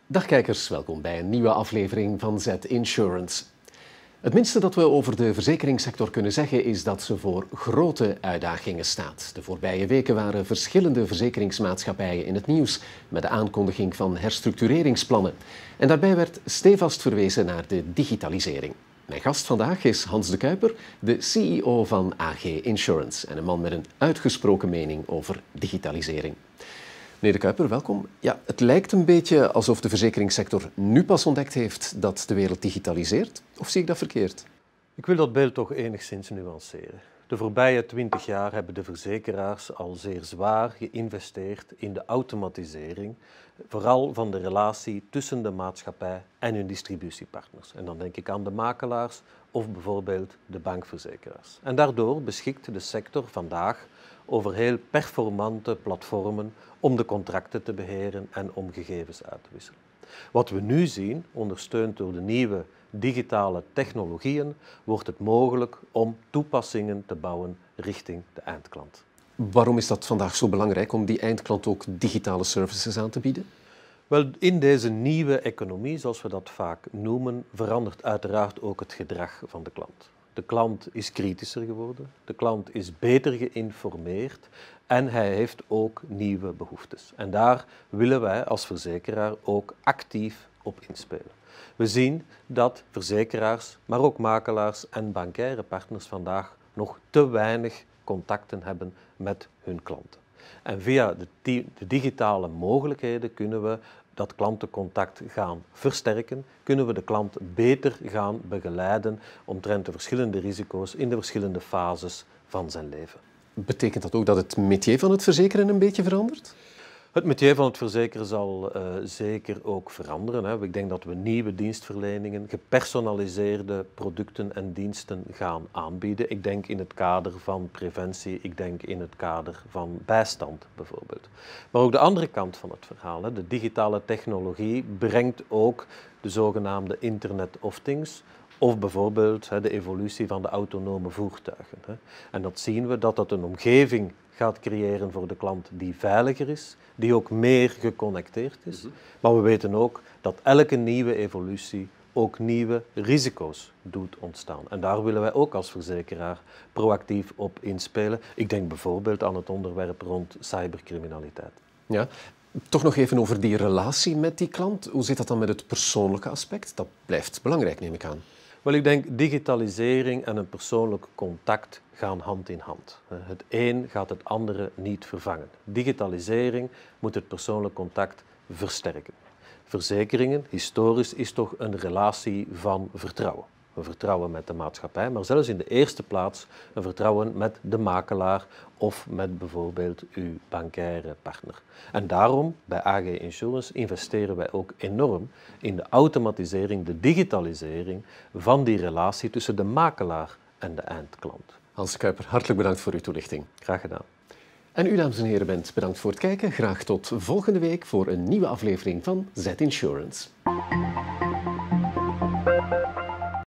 Dag kijkers, welkom bij een nieuwe aflevering van Z Insurance. Het minste dat we over de verzekeringssector kunnen zeggen is dat ze voor grote uitdagingen staat. De voorbije weken waren verschillende verzekeringsmaatschappijen in het nieuws met de aankondiging van herstructureringsplannen. En daarbij werd stevast verwezen naar de digitalisering. Mijn gast vandaag is Hans de Kuiper, de CEO van AG Insurance en een man met een uitgesproken mening over digitalisering. Meneer de Kuiper, welkom. Ja, het lijkt een beetje alsof de verzekeringssector nu pas ontdekt heeft dat de wereld digitaliseert. Of zie ik dat verkeerd? Ik wil dat beeld toch enigszins nuanceren. De voorbije 20 jaar hebben de verzekeraars al zeer zwaar geïnvesteerd in de automatisering, vooral van de relatie tussen de maatschappij en hun distributiepartners. En dan denk ik aan de makelaars of bijvoorbeeld de bankverzekeraars. En daardoor beschikt de sector vandaag over heel performante platformen om de contracten te beheren en om gegevens uit te wisselen. Wat we nu zien, ondersteund door de nieuwe digitale technologieën, wordt het mogelijk om toepassingen te bouwen richting de eindklant. Waarom is dat vandaag zo belangrijk om die eindklant ook digitale services aan te bieden? Wel, in deze nieuwe economie, zoals we dat vaak noemen, verandert uiteraard ook het gedrag van de klant. De klant is kritischer geworden, de klant is beter geïnformeerd en hij heeft ook nieuwe behoeftes. En daar willen wij als verzekeraar ook actief op inspelen. We zien dat verzekeraars, maar ook makelaars en bankaire partners vandaag nog te weinig contacten hebben met hun klanten. En via de digitale mogelijkheden kunnen we dat klantencontact gaan versterken, kunnen we de klant beter gaan begeleiden omtrent de verschillende risico's in de verschillende fases van zijn leven. Betekent dat ook dat het métier van het verzekeren een beetje verandert? Het métier van het verzekeren zal zeker ook veranderen. Hè. Ik denk dat we nieuwe dienstverleningen, gepersonaliseerde producten en diensten gaan aanbieden. Ik denk in het kader van preventie, ik denk in het kader van bijstand bijvoorbeeld. Maar ook de andere kant van het verhaal, hè. De digitale technologie brengt ook de zogenaamde Internet of Things, of bijvoorbeeld de evolutie van de autonome voertuigen. En dat zien we dat dat een omgeving gaat creëren voor de klant die veiliger is, die ook meer geconnecteerd is. Maar we weten ook dat elke nieuwe evolutie ook nieuwe risico's doet ontstaan. En daar willen wij ook als verzekeraar proactief op inspelen. Ik denk bijvoorbeeld aan het onderwerp rond cybercriminaliteit. Ja. Toch nog even over die relatie met die klant. Hoe zit dat dan met het persoonlijke aspect? Dat blijft belangrijk, neem ik aan. Wel, ik denk digitalisering en een persoonlijk contact gaan hand in hand. Het een gaat het andere niet vervangen. Digitalisering moet het persoonlijk contact versterken. Verzekeringen, historisch, is toch een relatie van vertrouwen. Een vertrouwen met de maatschappij, maar zelfs in de eerste plaats een vertrouwen met de makelaar of met bijvoorbeeld uw bankaire partner. En daarom, bij AG Insurance, investeren wij ook enorm in de automatisering, de digitalisering van die relatie tussen de makelaar en de eindklant. Hans de Kuiper, hartelijk bedankt voor uw toelichting. Graag gedaan. En u, dames en heren, bent bedankt voor het kijken. Graag tot volgende week voor een nieuwe aflevering van Z Insurance.